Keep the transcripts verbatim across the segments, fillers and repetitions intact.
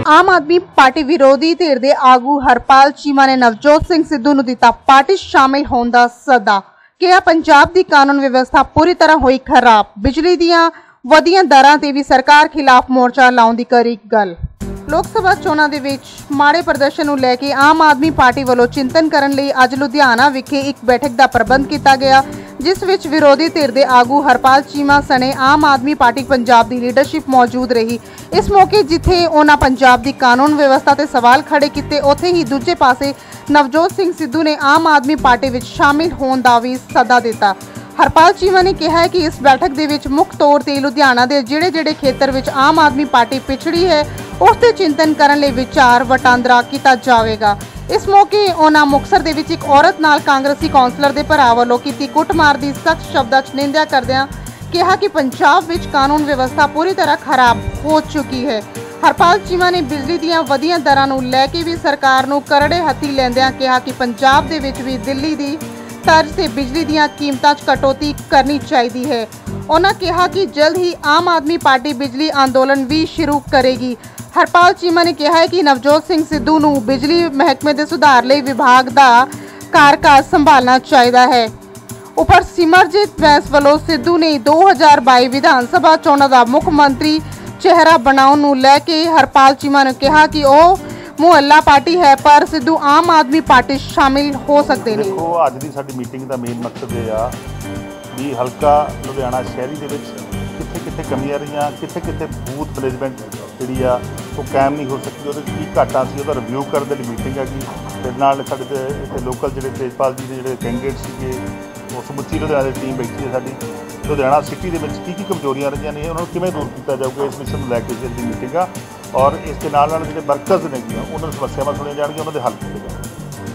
आम आदमी पार्टी विरोधी धिर दे आगू हरपाल चीमा ने नवजोत सिंह सिद्धू नूं दिता पार्टी शामिल होने दा सदा। कहा पंजाब दी कानून व्यवस्था पूरी तरह हुई खराब। बिजली दियां वधियां दरां ते भी सरकार खिलाफ मोर्चा लाउण दी करी गल। लोक सभा चोणां दे विच माड़े प्रदर्शन नूं लैके आम आदमी पार्टी वल्लों चिंतन करन लई अज लुधियाना विखे एक बैठक दा प्रबंध किया गया, जिस विच विरोधी धिर दे आगू हरपाल चीमा सने आम आदमी पार्टी पंजाब दी लीडरशिप मौजूद रही। इस मौके जिथे उन्हां पंजाब दी कानून व्यवस्था ते सवाल खड़े किए, उत्थे ही दूजे पासे नवजोत सिंह सिद्धू ने आम आदमी पार्टी विच शामिल होने दा भी सदा दिता। हरपाल चीमा ने कहा है कि इस बैठक दे विच मुख्य तौर ते लुधियाना दे जिहड़े जिहड़े खेतर विच आम आदमी पार्टी पिछड़ी है उस ते चिंतन करन लई विचार वटांदरा किया जाएगा। इस मौके उन्हां मुक्तसर दे विच एक औरत नाल कांग्रेसी कौंसलर दे भरा वल्लों कीती कुੱਟਮਾਰ दी सख्त शब्दां च निंदा करदिआं कहा कि पंजाब विच कानून व्यवस्था पूरी तरह खराब हो चुकी है। हरपाल चीमा ने बिजली दियां वधियां दरां नूं लैके भी सरकार नूं करड़े हत्थी लैंदिआं कहा कि पंजाब दे विच भी दिल्ली दी तर्ज से बिजली दियां कीमतां च कटौती करनी चाहिए है। उन्होंने कहा कि जल्द ही आम आदमी पार्टी बिजली आंदोलन भी शुरू करेगी। हरपाल चीमा ने कहा है कि नवजोत सिंह सिद्धू नूं बिजली महकमे के सुधार लई विभाग का कारकाज संभालना चाहिए है। उपर सिमरजीत बैंस वालों सिद्धू ने दो हज़ार बाई विधान सभा चोणां दा मुख मंत्री चेहरा बनाउण नूं लैके हरपाल चीमा ने कहा कि वह मुहल्ला पार्टी है पर सिद्धू आम आदमी पार्टी शामिल हो सकते हैं। देखो अज की साडी मीटिंग का मेन मकसद यह आ भी हल्का लुधियाना शहरी दे विच कित्थे कित्थे कमियां रहियां, कित्थे कित्थे बूथ मैनेजमेंट जिहड़ी आ वो कायम नहीं हो सकी, उहदे की घाटा सी उहदा रिव्यू करने लई मीटिंग हैगी। फिर नाल साडे इत्थे लोकल जिहड़े तेजपाल जी दे जिहड़े कैंਡੀਡੇਟ सीगे वो समुची लुधियाना दी टीम बैठी है साडी। लुधियाना सिटी दे विच की की कमजोरियां रहियां ने उन्हां नूं किवें दूर किया जाऊगा, इस विषय नूं लैके जिहड़ी मीटिंग आ और इस दे नाल नाल जिहड़े वर्कर्स ने उन्हां नूं समस्यावां सुणीआं जाणगीआं, उन्हां दे हल कीते जाणगे।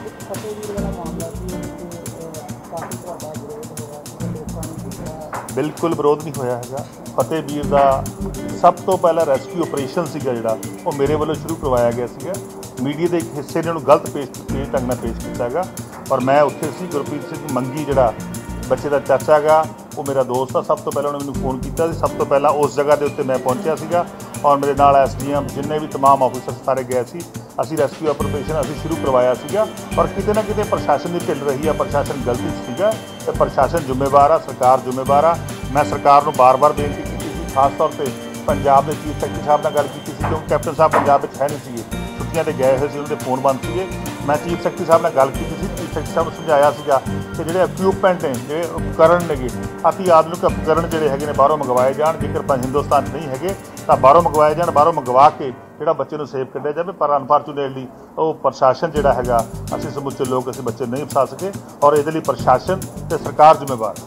बिल्कुल विरोध नहीं होया हैगा। फतेहवीर का सब तो पहला रेस्क्यू ऑपरेशन सीगा जिहड़ा वो मेरे वालों शुरू करवाया गया सीगा। मीडिया के एक हिस्से ने उन्होंने गलत पेश पेश ढंग नाल पेश किया गया और मैं उत्थे सी गुरप्रीत सिंह मंगी जिहड़ा बच्चे का चाचा गा वो मेरा दोस्त आ। सब तो पहले उन्होंने मैनूं फोन किया, सब तो पहला उस जगह के उत्ते मैं पहुंचा सीगा और मेरे नाल एस डी एम जिन्ने भी तमाम ऑफिसर सारे गए सी। असी रेस्क्यू ऑपरेशन असी शुरू करवाया सीगा पर किते ना किते प्रशासन की ढिल रही है, प्रशासन गलती सीगा ते प्रशासन जिम्मेवार आ, सरकार जिम्मेवार आ। मैं सरकार को बार बार बेनती की थी, खास तौर पर पंजाब के चीफ सैकटरी साहब नाल गल की थी क्योंकि कैप्टन साहब पंजाब में है नहीं सी, छुट्टियां ते गए हुए सी, उन्होंने फोन बंद थे। मैं चीफ सैकटरी साहब नाल गल की थी, चीफ सैकटरी साहब ने समझाया सीगा कि जिहड़े इक्विपमेंट ने जिहड़े उपकरण ने अति आधुनिक उपकरण जिहड़े हैगे ने बाहरों मंगवाए जाण, जेकर हिंदुस्तान नहीं हैगे तो बाहरों मंगवाए जाण, बाहरों मंगवा के जिहड़ा बच्चे नूं सेफ कढ़िया जाए। पर अनफॉर्चुनेटली वो प्रशासन जिहड़ा हैगा असीं समुचे लोग असीं बच्चे नहीं फसा सके और इहदे लई प्रशासन ते सरकार जिम्मेवार।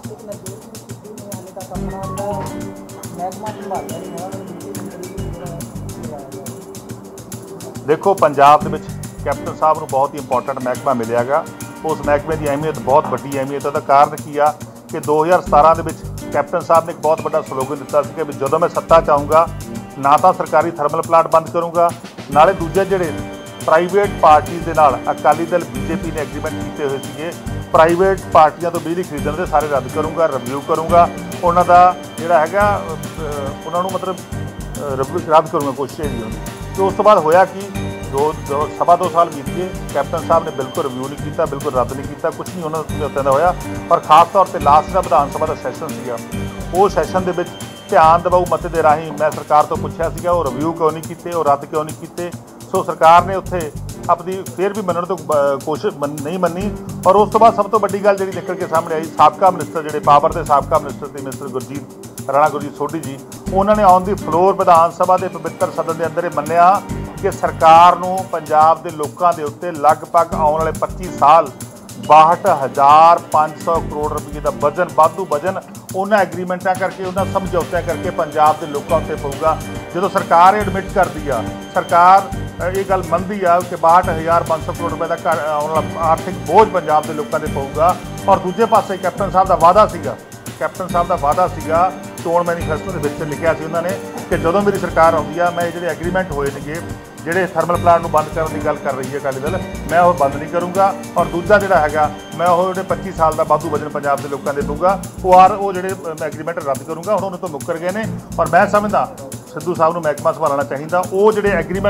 देखो पंजाब दे विच कैप्टन साहब नूं बहुत ही इंपॉर्टेंट महकमा मिलिया गा, उस महकमे की अहमियत बहुत वड्डी अहमियत है। कारण की आ कि दो हज़ार सतारह दे विच कैप्टन साहब ने एक बहुत बड़ा स्लोगन दिता सी कि जदों मैं सत्ता चाहूँगा ना तो सरकारी थर्मल प्लांट बंद करूँगा, नाले दूजे जिहड़े प्राइवेट पार्टीज़ दे नाल अकाली दल बीजेपी ने एग्रीमेंट किए हुए थे प्राइवेट पार्टियां तो बिजली खरीदण दे सारे रद्द करूँगा, रिव्यू करूँगा, उन्हां दा जिहड़ा हैगा उन्हां नूं मतलब रद्द करूँगा, कोशिश ही होगी। तो उस तो बाद होया कि दो दो सवा दो साल बीत गए, कैप्टन साहब ने बिल्कुल रिव्यू नहीं किया, बिल्कुल रद्द नहीं किया, कुछ नहीं उन्होंने उत्ते दा होया। पर खास तौर पर लास्ट का विधान सभा का सैशन सीगा वो सैशन दे विच ध्यान दबाऊ मते दे राही मैं सरकार तो पूछा सीगा वो रिव्यू क्यों नहीं किए, वो रद्द क्यों नहीं किए। सो सरकार ने उत्थे अपनी फिर भी मनण तो कोशिश मन नहीं मनी और उस तो बाद सब तो वड्डी गल जिहड़ी निकल के सामने आई, साबका मिनिस्टर जिहड़े पावर के साबका मिनिस्टर थे मिनिस्टर गुरजीत राणा गुरजीत सोढी जी, उन्होंने on the floor Vidhan Sabha के पवित्र सदन के अंदर मन्निया कि सरकार नूं पंजाब के लोगों के उत्ते लगभग आने वाले पच्ची साल बाहठ हज़ार पाँच सौ करोड़ रुपये का वजन वाधू वजन उन्होंने एग्रीमेंटा करके उन्होंने समझौतियां करके पंजाब के लोगों उत्ते पऊगा। जो सरकार एडमिट करती आ, सरकार ये गल मनती आ कि बाहठ हज़ार पाँच सौ करोड़ रुपये का आर्थिक बोझ पंजाब के लोगों से पऊगा। और दूजे पासे कैप्टन साहब का वादा सीगा कैप्टन साहब का वादा सीगा चोण मैनीफेस्टो के विच लिखिया सी उन्होंने कि जदों मेरी सरकार आउंदी आ मैं जिहड़े एग्रीमेंट होए नेगे जिहड़े थर्मल प्लांट नूं बंद करने की गल कर रही है अकाली दल, मैं वो बंद नहीं करूँगा और दूजा जिहड़ा हैगा मैं वो जिहड़े पच्ची साल का वाधू वजन पंजाब के लोगों के दूँगा वो आर वो जिहड़े एग्रीमेंट रद्द करूँगा। हुण उन्होंने तो मुकर गए ने और मैं समझदा सिद्धू साहब नूं महकमा संभालना चाहिए। वो जिहड़े एग्रीमेंट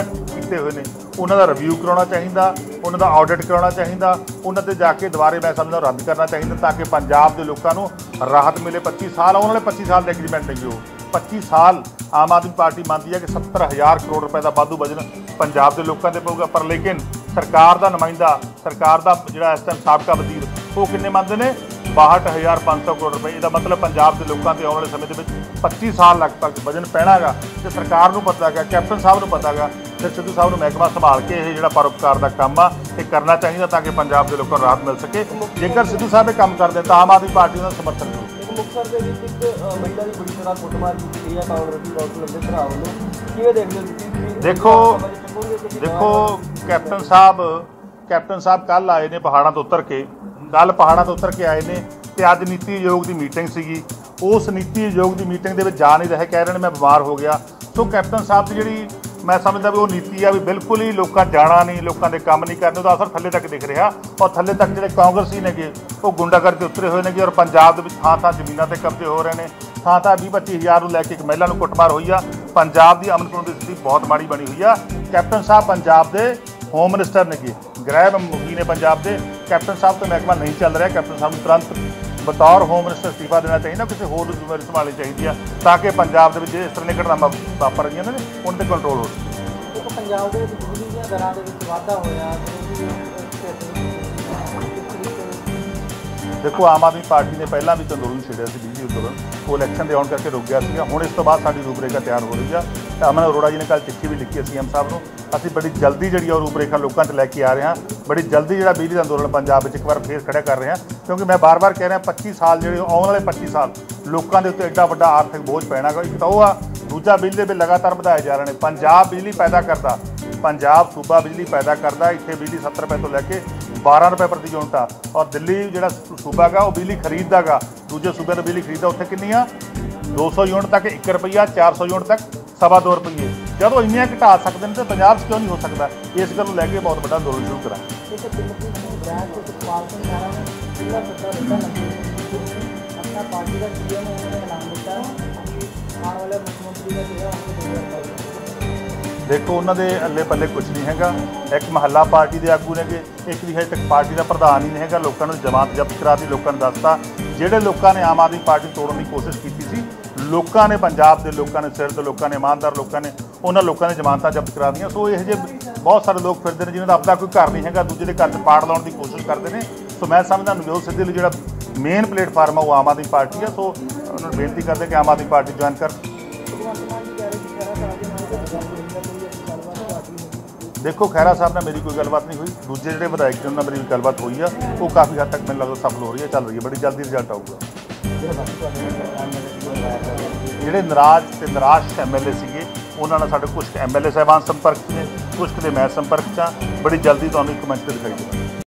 ਕੀਤੇ ਹੋਏ ਨੇ ਉਹਨਾਂ ਦਾ ਰਿਵਿਊ ਕਰਾਉਣਾ ਚਾਹੀਦਾ, ਉਹਨਾਂ ਦਾ ਆਡਿਟ ਕਰਾਉਣਾ ਚਾਹੀਦਾ, ਉਹਨਾਂ ਤੇ ਜਾ ਕੇ ਦੁਬਾਰੇ ਮੈਂ ਸਮਝਦਾ ਰੱਦ ਕਰਨਾ ਚਾਹੀਦਾ ਤਾਂ ਕਿ ਪੰਜਾਬ ਦੇ ਲੋਕਾਂ ਨੂੰ ਰਾਹਤ ਮਿਲੇ। ਪੱਚੀ ਸਾਲ ਆਉਣ ਵਾਲੇ ਪੱਚੀ ਸਾਲ ਦੇ ਐਗਰੀਮੈਂਟ ਨਹੀਂ ਹੋ ਪੱਚੀ ਸਾਲ ਆਮ ਆਦਮੀ ਪਾਰਟੀ ਮੰਨਦੀ ਹੈ ਕਿ ਸੱਤਰ ਹਜ਼ਾਰ ਕਰੋੜ ਰੁਪਏ ਦਾ ਵਾਧੂ ਬਜਟ ਪੰਜਾਬ ਦੇ ਲੋਕਾਂ 'ਤੇ ਪਊਗਾ, ਪਰ ਲੇਕਿਨ ਸਰਕਾਰ ਦਾ ਨੁਮਾਇੰਦਾ ਸਰਕਾਰ ਦਾ ਜਿਹੜਾ ਇਸ ਟਾਈਮ ਸਾਬਕਾ ਵਜ਼ੀਰ ਉਹ ਕਿੰਨੇ ਮੰਨਦੇ ਨੇ ਬਾਹਠ ਹਜ਼ਾਰ ਪੰਜ ਸੌ ਕਰੋੜ ਰੁਪਏ। ਇਹਦਾ ਮਤਲਬ ਪੰਜਾਬ ਦੇ ਲੋਕਾਂ 'ਤੇ ਆਉਣ ਵਾਲੇ ਸਮੇਂ ਦੇ ਵਿੱਚ ਪੱਚੀ ਸਾਲ ਲਗਭਗ ਵਜਨ ਪੈਣਾ ਹੈਗਾ ਤੇ ਸਰਕਾਰ ਨੂੰ ਪਤਾ ਹੈਗਾ, ਕੈਪਟਨ ਸਾਹਿਬ ਨੂੰ ਪਤਾ ਹੈਗਾ ਤੇ ਸਿੱਧੂ ਸਾਹਿਬ ਨੂੰ ਮਹਿਕਮਾ ਸੰਭਾਲ ਕੇ ਇਹ ਜਿਹੜਾ ਪਰਉਪਕਾਰ ਦਾ ਕੰਮ ਆ ਇਹ ਕਰਨਾ ਚਾਹੀਦਾ ਤਾਂ ਕਿ ਪੰਜਾਬ ਦੇ ਲੋਕਾਂ ਨੂੰ ਰਾਹਤ ਮਿਲ ਸਕੇ। ਜੇਕਰ ਸਿੱਧੂ ਸਾਹਿਬ ਇਹ ਕੰਮ ਕਰਦੇ ਤਾਂ ਆਮ ਆਦਮੀ ਪਾਰਟੀ ਉਹਨਾਂ ਦਾ ਸਮਰਥਨ ਕਰੂਗੀ। ਮੁਕਤਸਰ ਦੇ ਵਿੱਚ ਇੱਕ ਮਹਿਲਾ ਦੀ ਬੜੀ ਤਰ੍ਹਾਂ ਕੁੱਟਮਾਰ ਕੀਤੀ ਗਈ ਹੈ ਕਾਂਗਰਸੀ ਕੌਂਸਲਰ ਦੇ ਭਰਾ ਵੱਲੋਂ, ਕਿਵੇਂ ਦੇਖਦੇ ਹੋ ਤੁਸੀਂ? ਦੇਖੋ ਦੇਖੋ ਕੈਪਟਨ ਸਾਹਿਬ ਕੈਪਟਨ ਸਾਹਿਬ ਕੱਲ੍ਹ ਆਏ ਨੇ ਪਹਾੜਾਂ ਤੋਂ ਉਤਰ ਕੇ ਕੱਲ੍ਹ ਪਹਾੜਾਂ ਤੋਂ ਉਤਰ ਕੇ ਆਏ ਨੇ ਤੇ ਅੱਜ ਨੀਤੀ ਆਯੋਗ ਦੀ ਮੀਟਿੰਗ ਸੀਗੀ। ਉਸ ਨੀਤੀ ਆਯੋਗ ਦੀ ਮੀਟਿੰਗ ਦੇ ਵਿੱਚ ਜਾ ਨਹੀਂ ਰਹੇ, ਕਹਿ ਰਹੇ ਨੇ ਮੈਂ ਬਿਮਾਰ ਹੋ ਗਿਆ। ਸੋ ਕੈਪਟਨ ਸਾਹਿਬ ਦੀ ਜਿਹੜੀ ਮੈਂ ਸਮਝਦਾ ਵੀ ਉਹ ਨੀਤੀ ਆ ਵੀ ਬਿਲਕੁਲ ਹੀ ਲੋਕਾਂ ਜਾਣਾ ਨਹੀਂ, ਲੋਕਾਂ ਦੇ ਕੰਮ ਨਹੀਂ ਕਰਨੇ, ਉਹਦਾ ਅਸਰ ਥੱਲੇ ਤੱਕ ਦਿਖ ਰਿਹਾ। ਔਰ ਥੱਲੇ ਤੱਕ ਜਿਹੜੇ ਕਾਂਗਰਸੀ ਨੇਗੇ ਉਹ ਗੁੰਡਾਗਰਦੀ ਤੇ ਉਤਰੇ ਹੋਏ ਨੇਗੇ ਔਰ ਪੰਜਾਬ ਦੇ ਵਿੱਚ ਥਾਂ ਥਾਂ ਜ਼ਮੀਨਾਂ 'ਤੇ ਕਬਜ਼ੇ ਹੋ ਰਹੇ ਨੇ, ਥਾਂ ਥਾਂ ਵੀਹ ਪੱਚੀ ਹਜ਼ਾਰ ਨੂੰ ਲੈ ਕੇ ਇੱਕ ਮਹਿਲਾ ਨੂੰ ਕੁੱਟਮਾਰ ਹੋਈ ਆ। ਪੰਜਾਬ ਦੀ ਅਮਨ ਕਾਨੂੰਨ ਦੀ ਸਥਿਤੀ ਬਹੁਤ ਮਾੜੀ ਬਣੀ ਹੋਈ ਆ। ਕੈਪਟਨ ਸਾਹਿਬ ਪੰਜਾਬ ਦੇ ਹੋਮ ਮਿਨਿਸਟਰ ਨੇਗੇ, ਗ੍ਰਹਿ ਮੰਤਰੀ ਨੇ ਪੰਜਾਬ ਦੇ। ਕੈਪਟਨ ਸਾਹਿਬ ਤੋਂ ਮਹਿਕਮਾ ਨਹੀਂ ਚੱਲ ਰਿਹਾ, ਕੈਪਟਨ ਸਾਹਿਬ ਨੂੰ ਤੁਰੰਤ ਬਤੌਰ ਹੋਮ ਮਿਨਿਸਟਰ ਅਸਤੀਫਾ ਦੇਣਾ ਚਾਹੀਦਾ, ਕਿਸੇ ਹੋਰ ਨੂੰ ਜ਼ਿੰਮੇਵਾਰੀ ਸੰਭਾਲਣੀ ਚਾਹੀਦੀ ਆ ਤਾਂ ਕਿ ਪੰਜਾਬ ਦੇ ਵਿੱਚ ਇਸ ਤਰ੍ਹਾਂ ਦੀਆਂ ਘਟਨਾਵਾਂ ਵਾਪਰ ਰਹੀਆਂ ਨੇ ਉਹਨਾਂ 'ਤੇ ਕੰਟਰੋਲ ਹੋ ਸਕੇ। ਦੇਖੋ ਪੰਜਾਬ ਦੇ ਵਿੱਚ ਬਿਜਲੀ ਦੀਆਂ ਦਰਾਂ ਦੇ ਵਿੱਚ ਵਾਧਾ ਹੋਇਆ। ਦੇਖੋ ਆਮ ਆਦਮੀ ਪਾਰਟੀ ਨੇ ਪਹਿਲਾਂ ਵੀ ਅੰਦੋਲਨ ਛੇੜਿਆ ਸੀ ਬਿਜਲੀ ਅੰਦੋਲਨ, ਉਹ ਇਲੈਕਸ਼ਨ ਦੇ ਆਉਣ ਕਰਕੇ ਰੁਕ ਗਿਆ ਸੀਗਾ। ਹੁਣ ਇਸ ਤੋਂ ਬਾਅਦ ਸਾਡੀ ਰੂਪਰੇਖਾ ਤਿਆਰ ਹੋ ਰਹੀ ਆ ਤੇ ਅਮਨ ਅਰੋੜਾ ਜੀ ਨੇ ਕੱਲ੍ਹ ਚਿੱਠੀ ਵੀ ਲਿਖੀ ਸੀ ਐਮ ਸਾਹਿਬ ਨੂੰ। ਅਸੀਂ ਬੜੀ ਜਲਦੀ ਜਿਹੜੀ ਉਹ ਰੂਪਰੇਖਾ ਲੋਕਾਂ 'ਚ ਲੈ ਕੇ ਆ ਰਹੇ ਹਾਂ, ਬੜੀ ਜਲਦੀ ਜਿਹੜਾ ਬਿਜਲੀ ਦਾ ਅੰਦੋਲਨ ਪੰਜਾਬ ਵਿੱਚ ਇੱਕ ਵਾਰ ਫੇਰ ਖੜ੍ਹਾ ਕਰ ਰਹੇ ਹਾਂ, ਕਿਉਂਕਿ ਮੈਂ ਬਾਰ-ਬਾਰ ਕਹਿ ਰਿਹਾ ਪੱਚੀ ਸਾਲ ਜਿਹੜੇ ਆਉਣ ਵਾਲੇ ਪੱਚੀ ਸਾਲ ਲੋਕਾਂ ਦੇ ਉੱਤੇ ਐਡਾ ਵੱਡਾ ਆਰਥਿਕ ਬੋਝ ਪੈਣਾ ਗਾ। ਇੱਕ ਤਾਂ ਉਹ ਆ, ਦੂਜਾ ਬਿਜਲੀ ਦੇ ਬਿੱਲ ਲਗਾਤਾਰ ਵਧਾਏ ਜਾ ਰਹੇ ਨੇ। ਪੰਜਾਬ ਬਿਜਲੀ ਪੈਦਾ ਕਰਦਾ, ਪੰਜਾਬ ਸੂਬਾ ਬਿਜਲੀ ਪੈਦਾ ਕਰਦਾ, ਇੱਥੇ ਬਿਜਲੀ ਸੱਤਰ ਰੁਪਏ ਤੋਂ ਲੈ ਕੇ ਬਾਰਾਂ ਰੁਪਏ ਪ੍ਰਤੀ ਯੂਨਿਟ ਆ ਔਰ ਦਿੱਲੀ ਜਿਹੜਾ ਸੂਬਾ ਗਾ ਉਹ ਬਿਜਲੀ ਖਰੀਦਦਾ ਗਾ, ਦੂਜੇ ਸੂਬਿਆਂ ਤੋਂ ਬਿਜਲੀ ਖਰੀਦਦਾ ਉੱਥੇ ਕਿੰਨੀ ਆ ਦੋ ਸੌ ਯੂਨਿਟ ਤੱਕ ਇੱਕ ਰੁਪਈਆ, ਚਾਰ ਸੌ ਯੂਨਿਟ ਤੱਕ ਸਵਾ ਦੋ ਰੁਪਈਏ। ਜਦੋਂ ਇੰਨੀਆਂ ਘਟਾ ਸਕਦੇ ਨੇ ਤਾਂ ਪੰਜਾਬ 'ਚ ਕਿਉਂ ਨਹੀਂ ਹੋ ਸਕਦਾ? ਇਸ ਗੱਲ ਨੂੰ ਲੈ ਕੇ ਬਹੁਤ ਵੱਡਾ ਅੰਦੋਲਨ ਸ਼ੁਰੂ ਕਰਾਂਗੇ। ਆਪਣਾ ਪਾਰਟੀ ਦਾ ਸੀਐਮ ਉਹਨਾਂ ਨੇ ਐਲਾਨ ਕੀਤਾ ਆਉਣ ਵਾਲੇ ਮੁੱਖ ਮੰਤਰੀ ਦਾ ਜਿਹੜਾ ਦੇਖੋ ਉਹਨਾਂ ਦੇ ਅੱਲੇ ਪੱਲੇ ਕੁਝ ਨਹੀਂ ਹੈਗਾ। ਇੱਕ ਮਹੱਲਾ ਪਾਰਟੀ ਦੇ ਆਗੂ ਨੇਗੇ, ਇੱਕ ਦੀ ਹਜੇ ਤੱਕ ਪਾਰਟੀ ਦਾ ਪ੍ਰਧਾਨ ਹੀ ਨਹੀਂ ਹੈਗਾ। ਲੋਕਾਂ ਨੂੰ ਜਮਾਤ ਜ਼ਬਤ ਕਰਾਤੀ, ਲੋਕਾਂ ਨੇ ਦੱਸਤਾ ਜਿਹੜੇ ਲੋਕਾਂ ਨੇ ਆਮ ਆਦਮੀ ਪਾਰਟੀ ਤੋੜਨ ਦੀ ਕੋਸ਼ਿਸ਼ ਕੀਤੀ ਸੀ, ਲੋਕਾਂ ਨੇ ਪੰਜਾਬ ਦੇ ਲੋਕਾਂ ਨੇ ਸਿਰ ਤੋਂ ਲੋਕਾਂ ਨੇ ਇਮਾਨਦਾਰ ਲੋਕਾਂ ਨੇ ਉਹਨਾਂ ਲੋਕਾਂ ਨੇ ਜ਼ਮਾਨਤਾਂ ਜ਼ਬਤ ਕਰਾ ਦਿੱਤੀਆਂ। ਸੋ ਇਹੋ ਜਿਹੇ ਬਹੁਤ ਸਾਰੇ ਲੋਕ ਫਿਰਦੇ ਨੇ ਜਿਹਨਾਂ ਦਾ ਆਪਣਾ ਕੋਈ ਘਰ ਨਹੀਂ ਹੈਗਾ, ਦੂਜੇ ਦੇ ਘਰ 'ਚ ਪਾੜ ਲਾਉਣ ਦੀ ਕੋਸ਼ਿਸ਼ ਕਰਦੇ ਨੇ। ਸੋ ਮੈਂ ਸਮਝਦਾ ਨਵਜੋਤ ਸਿੱਧੂ ਲਈ ਜਿਹੜਾ ਮੇਨ ਪਲੇਟਫਾਰਮ ਆ ਉਹ ਆਮ ਆਦਮੀ ਪਾਰਟੀ ਆ। ਸੋ ਉਹਨਾਂ ਨੂੰ ਬੇਨਤੀ ਕਰਦੇ ਕਿ ਆਮ ਆਦਮੀ ਪਾਰਟੀ ਜੁਆਇਨ ਕਰ। ਦੇਖੋ ਖਹਿਰਾ ਸਾਹਿਬ ਨਾਲ ਮੇਰੀ ਕੋਈ ਗੱਲਬਾਤ ਨਹੀਂ ਹੋਈ, ਦੂਜੇ ਜਿਹੜੇ ਵਿਧਾਇਕ ਨੇ ਉਹਨਾਂ ਨਾਲ ਮੇਰੀ ਗੱਲਬਾਤ ਹੋਈ ਆ, ਉਹ ਕਾਫੀ ਹੱਦ ਤੱਕ ਮੈਨੂੰ ਲੱਗਦਾ ਸਫਲ ਹੋ ਰਹੀ ਹੈ, ਚੱਲ ਰਹੀ ਹੈ, ਬੜੀ ਜਲਦੀ ਰਿਜ਼ਲਟ ਆਊਗਾ। ਜਿਹੜੇ ਨਾਰਾਜ਼ ਤੇ ਨਿਰਾਸ਼ ਐਮ ਐਲ ਏ ਸੀਗੇ ਉਹਨਾਂ ਨਾਲ ਸਾਡੇ ਕੁਝ ਐਮ ਐਲ ਏ ਸਾਹਿਬਾਨ ਸੰਪਰਕ 'ਚ ਨੇ, ਕੁਝ ਦੇ ਮੈਂ ਸੰਪਰਕ 'ਚ ਹਾਂ। ਬੜੀ ਜਲਦੀ ਤੁਹਾਨੂੰ ਇੱਕ ਮੰਚ 'ਤੇ ਦਿਖਾਈ ਦੇਵਾਂਗੇ।